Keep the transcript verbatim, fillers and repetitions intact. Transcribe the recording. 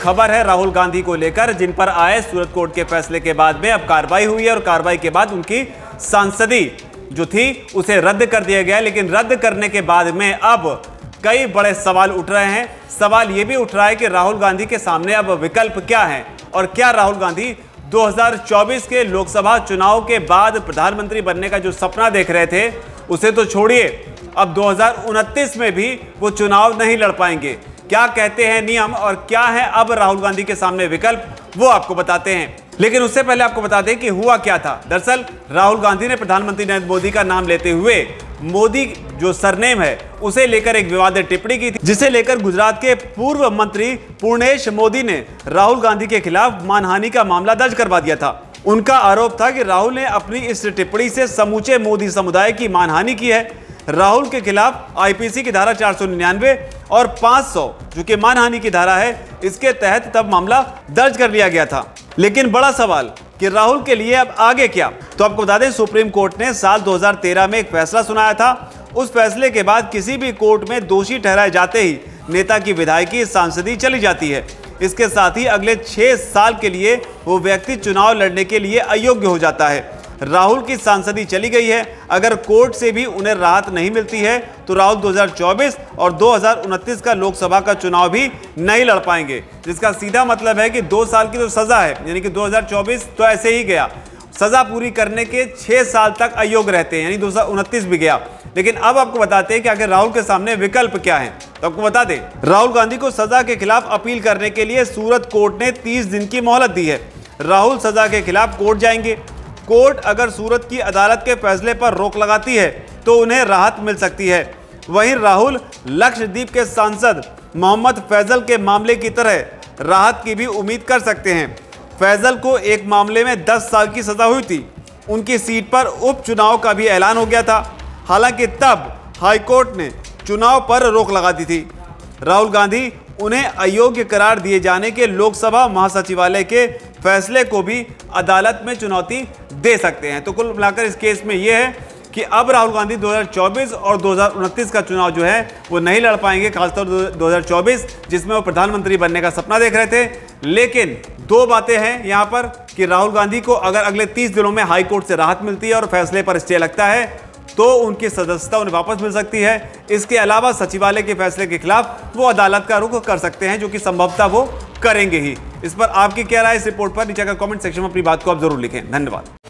खबर है राहुल गांधी को लेकर, जिन पर आए सूरत कोर्ट के फैसले के बाद में अब कार्रवाई हुई है और कार्रवाई के बाद उनकी सांसदी जो थी उसे रद्द कर दिया गया। लेकिन रद्द करने के बाद में अब कई बड़े सवाल उठ रहे हैं। सवाल यह भी उठ रहा है कि राहुल गांधी के सामने अब विकल्प क्या है और क्या राहुल गांधी दो हज़ार चौबीस के लोकसभा चुनाव के बाद प्रधानमंत्री बनने का जो सपना देख रहे थे उसे तो छोड़िए, अब दो हज़ार उनतीस में भी वो चुनाव नहीं लड़ पाएंगे। क्या कहते हैं नियम और क्या है अब राहुल गांधी के सामने विकल्प, वो आपको बताते हैं। लेकिन उससे पहले आपको बता दें कि हुआ क्या था। दरअसल राहुल गांधी ने प्रधानमंत्री नरेंद्र मोदी का नाम लेते हुए मोदी जो सरनेम है उसे लेकर एक विवादित टिप्पणी की थी, जिसे लेकर गुजरात के पूर्व मंत्री पूर्णेश मोदी ने राहुल गांधी के खिलाफ मानहानि का मामला दर्ज करवा दिया था। उनका आरोप था कि राहुल ने अपनी इस टिप्पणी से समूचे मोदी समुदाय की मानहानि की है। राहुल के खिलाफ आईपीसी की धारा चार सौ निन्यानवे और पाँच सौ जो कि मानहानि की धारा है, इसके तहत तब मामला दर्ज कर लिया गया था। लेकिन बड़ा सवाल कि राहुल के लिए अब आगे क्या। तो आपको बता दें, सुप्रीम कोर्ट ने साल दो हज़ार तेरह में एक फैसला सुनाया था। उस फैसले के बाद किसी भी कोर्ट में दोषी ठहराए जाते ही नेता की विधायकी सांसदी चली जाती है। इसके साथ ही अगले छह साल के लिए वो व्यक्ति चुनाव लड़ने के लिए अयोग्य हो जाता है। राहुल की सांसदी चली गई है। अगर कोर्ट से भी उन्हें राहत नहीं मिलती है तो राहुल दो हज़ार चौबीस और दो हज़ार उनतीस का लोकसभा का चुनाव भी नहीं लड़ पाएंगे, जिसका सीधा मतलब है कि दो साल की जो सजा है, यानी कि दो हज़ार चौबीस तो ऐसे ही गया, सजा पूरी करने के छह साल तक अयोग्य रहते हैं, यानी दो हज़ार उनतीस भी गया। लेकिन अब आपको बताते हैं कि आखिर राहुल के सामने विकल्प क्या है। तो आपको बता दें, राहुल गांधी को सजा के खिलाफ अपील करने के लिए सूरत कोर्ट ने तीस दिन की मोहलत दी है। राहुल सजा के खिलाफ कोर्ट जाएंगे। कोर्ट अगर सूरत की अदालत के फैसले पर रोक लगाती है तो उन्हें राहत मिल सकती है। वहीं राहुल लक्षद्वीप के सांसद मोहम्मद फैजल के मामले की तरह राहत की भी उम्मीद कर सकते हैं। फैजल को एक मामले में दस साल की सजा हुई थी। उनकी सीट पर उपचुनाव का भी ऐलान हो गया था। हालांकि तब हाईकोर्ट ने चुनाव पर रोक लगा दी थी। राहुल गांधी उन्हें अयोग्य करार दिए जाने के लोकसभा महासचिवालय के फैसले को भी अदालत में चुनौती दे सकते हैं। तो कुल मिलाकर इस केस में यह है कि अब राहुल गांधी दो हज़ार चौबीस और दो हज़ार उनतीस का चुनाव जो है वो नहीं लड़ पाएंगे, खासतौर दो हज़ार चौबीस जिसमें वो प्रधानमंत्री बनने का सपना देख रहे थे। लेकिन दो बातें हैं यहाँ पर कि राहुल गांधी को अगर अगले तीस दिनों में हाईकोर्ट से राहत मिलती है और फैसले पर स्टे लगता है तो उनकी सदस्यता उन्हें वापस मिल सकती है। इसके अलावा सचिवालय के फैसले के खिलाफ वो अदालत का रुख कर सकते हैं, जो कि संभवतः वो करेंगे ही। इस पर आपकी क्या राय इस रिपोर्ट पर नीचे का कमेंट सेक्शन में अपनी बात को आप जरूर लिखें। धन्यवाद।